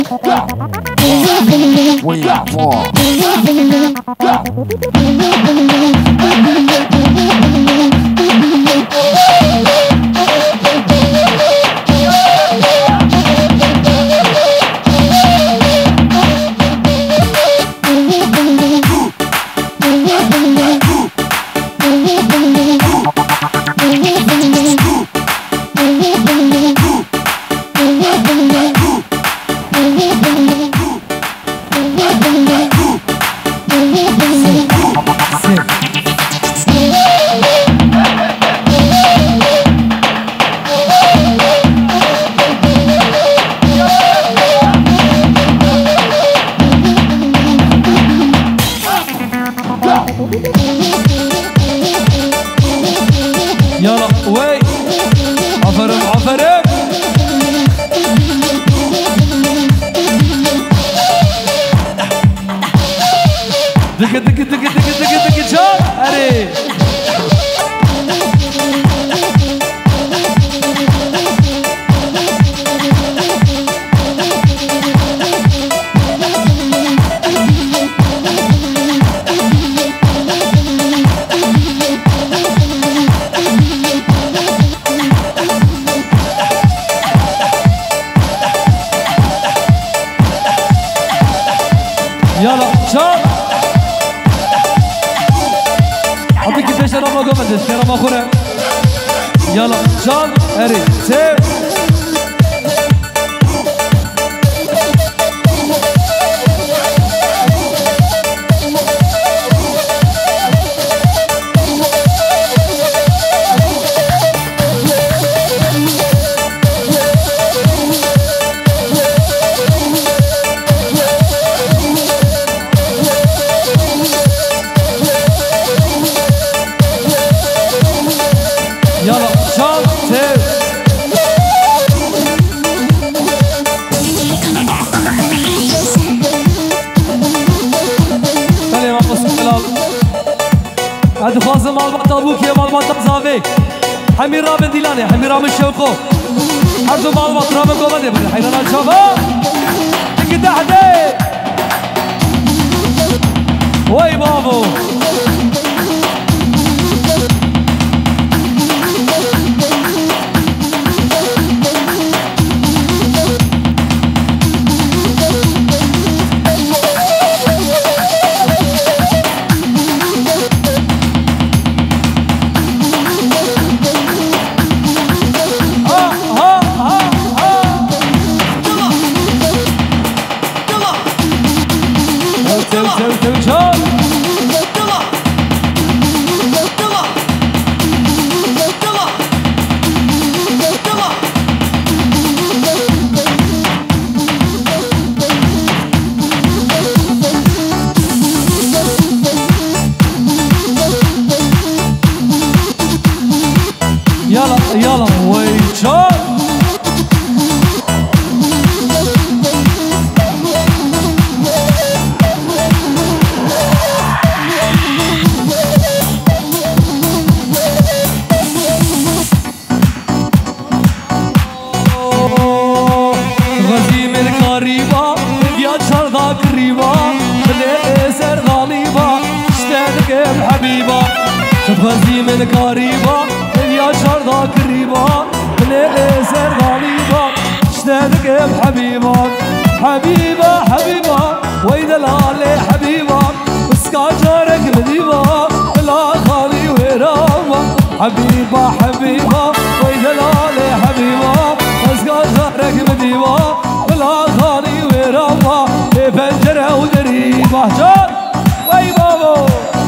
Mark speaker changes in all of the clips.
Speaker 1: يلا وي عفرم عفرم دق دق دق دق دق دق جان اري يلا شاب اعطيك كيفاش راه ما قمتش راه ما خونا يلا شاب اري سيف يلا شاب سيف سلام ابو سلام هذا خازم مال بطل ابوك يا مال بطل زافي حمير رابن ديلاني حمير رابن شوقو عرضو مال بطل رابن قومدي حيرانا نشوفه تكي تحدي وي بابو يلا يلا ويتشار غزيم القريبة يا شرطة قريبة بالإسر غالبة اشتاقك بحبيبة غزيم القريبة يا شرطة قريبة بالإسر غالبة اشتاقك بحبيبة حبيبة حبيبة وإذا العالي حبيبة اسكا جارك مديبة لا خالي ويرامة حبيبة حبيبة وإذا العالي حبيبة اسكا جارك مديبة لا خالي ويرامة بنجرة ودريبة جار وي بابو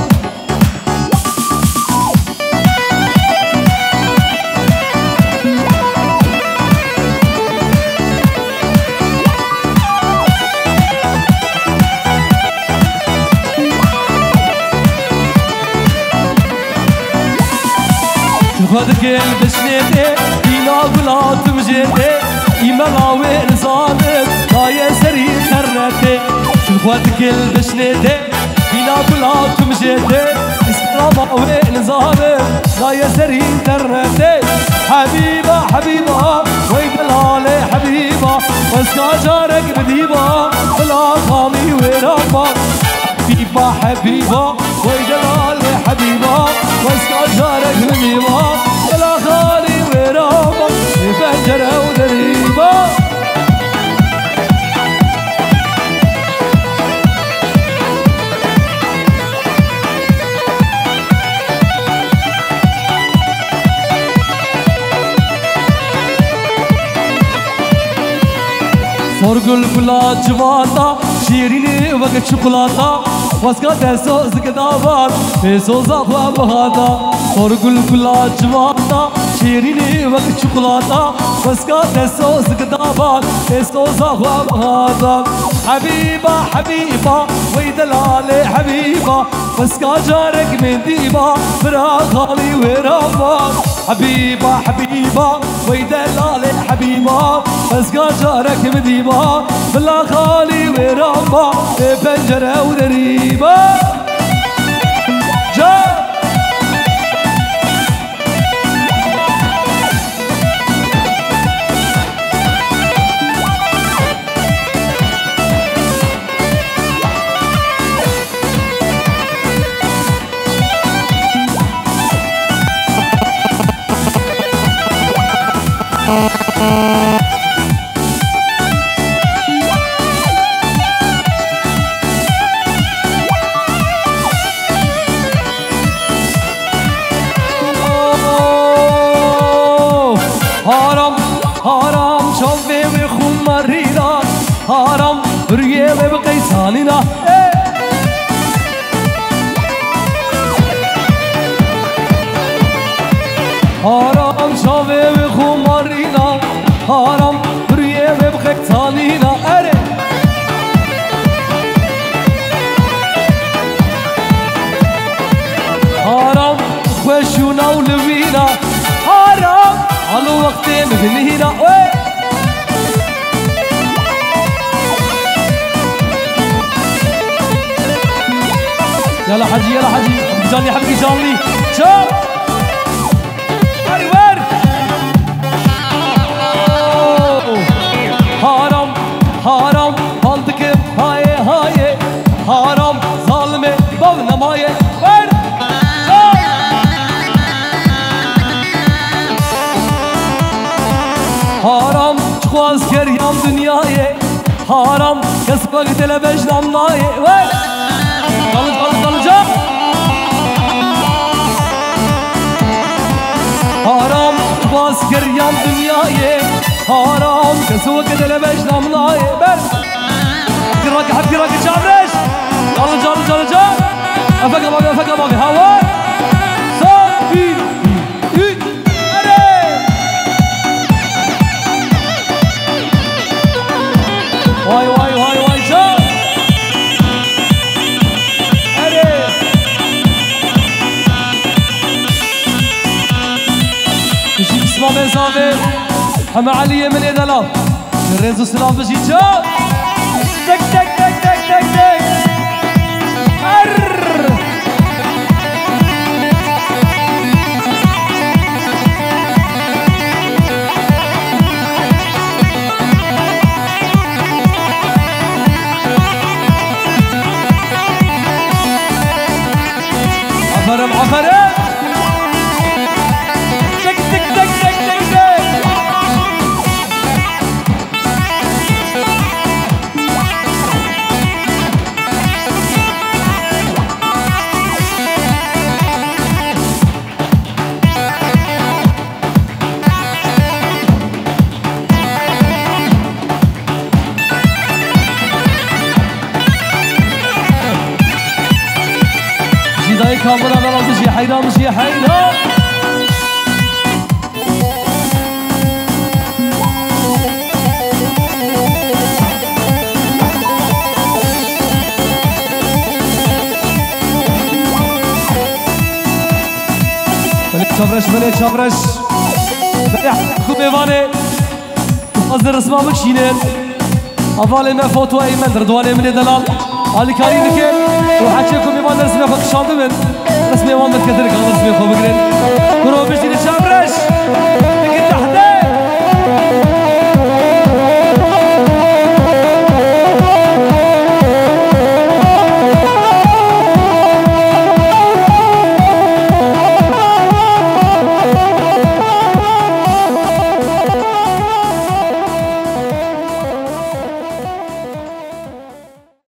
Speaker 1: خدك البشنيتي إلا بلات مجيتي إما غاوي صادق لا يسري خرتي خدك البشنيتي إلا بلاتم جيتي اسلام ونظامي لا يسري انترنتي حبيبة حبيبة ويدلالي حبيبة واسكا جارك بديبة بلا خامي ورابا حبيبة حبيبة ويدلالي حبيبة واسكا جارك بديبة بلا خالي ورابا فجرة ودريبة فرقل كلا جواتا شيريني وقت شوكولاتا واسكا تسو زكدابات تسو زاخوا بهاتا فرقل كلا جواتا شيريني وقت شوكولاتا واسكا تسو زكدابات تسو زاخوا بهاتا حبيبة حبيبة ويدلالي حبيبة واسكا جارك من ديبة برا خالي ورابا حبيبة حبيبة ويدلالي حبيبة واسكا جارك من ديبة بلا خالي ورابا بنجرة ودريبة جا هارم ريه بقي سالنا هارم شوي بخمارينا هارم ريه بقي سالنا هارم خوشونا ولوينا هارم على وقت مغنينا يلا حجي يلا حجي حبيبي جاني حبيبي جاني شوف هاري وين هارم هارم بلدك هاي هاي هارم ظالمي بابنا ماي وين هارم تخواز كريم دنياي هارم كسبك تلبش نمناي وين هارم باز گریان دنیای هارم کسو کدل بش نامنای بر گراک حد گراک چابرش جال جال جال جال افکا باقی هوا صافی ایت اره وای وای وای وای جال اسمع مزافي حما علي من إدلال الرزو سلام بجي جا تك تك تك تك تك تك عفرم عفرم جداي كاميرا لا مشي حيران مشي حيران ملك شبرش خوب ایوانه حاضر اسمه بکشینن اول ما فوتو ایمن دردوانه من دلال حالی کاری نکن و حچه کمی وان رسمی خود شانده بین رسمی وان بکتر کن رسمی خود بگرین برو بشتین چمرش